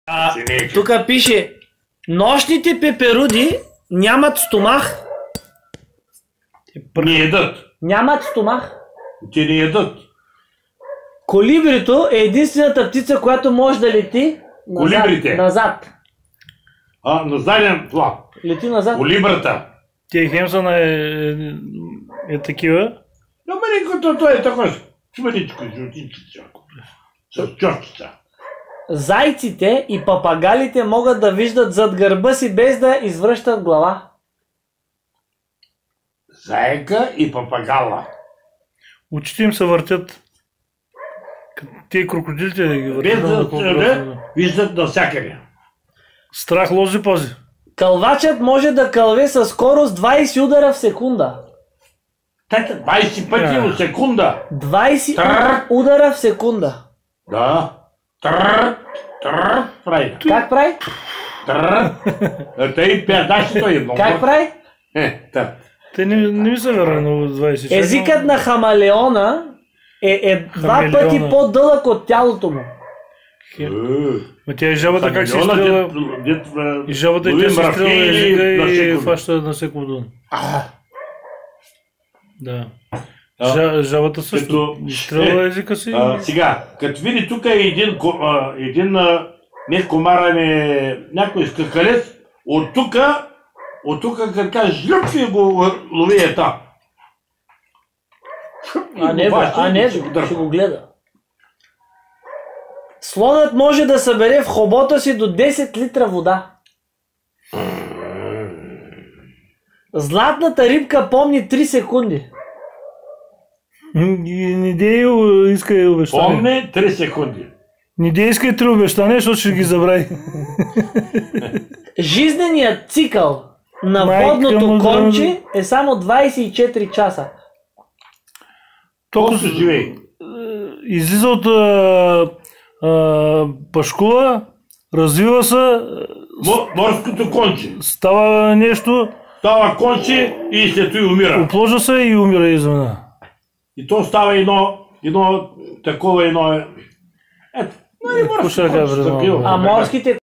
Тук пише: нощните пеперуди нямат стомах. Не ядат. Нямат стомах. Те не ядат. Колибрито е единствената птица, която може да лети назад. Колибрите? Назад. На заден план. Лети назад. Колибрата. Те хемсана е такива. Но маленькото той е такова. Смаличко, жълтинчица. С чорчица. Зайците и папагалите могат да виждат зад гърба си без да извръщат глава. Заека и папагала. Очите им се въртят. Те крокодилите ги Без въртят. да виждат навсякъде. Страх лози пози. Кълвачът може да кълве със скорост 20 удара в секунда. 20 пъти в секунда. 20 удара в секунда. Да. Прави. Как прави? Тъй пядаши той е много. Как прави? Те не ми са верно 20. Езикът на хамелеона е 2 пъти по-дълъг от тялото му. Ма тя и жабата как се изстрела. И жабата и тя се изстрела езика и фаща на всеко дън. Да. Жабата също изстрела езика си. Сега, като види тук един не комара, някой скакалец, от тук като каже жлюп и го лови ета. Ще го гледа. Слонът може да събере в хобота си до 10 литра вода. Златната рибка помни 3 секунди. Не дей искай обещание. Помни 3 секунди. Не дей искай 3 обещания, защото ще ги забрави. Жизненият цикъл на водното конче е само 24 часа. Толкова се живее. Излиза от пашкула, развива се. Морското конче. Става нещо. Става конче и след това умира. Опложа се и умира извън. И то става едно такова. Ето, морското конче. А морските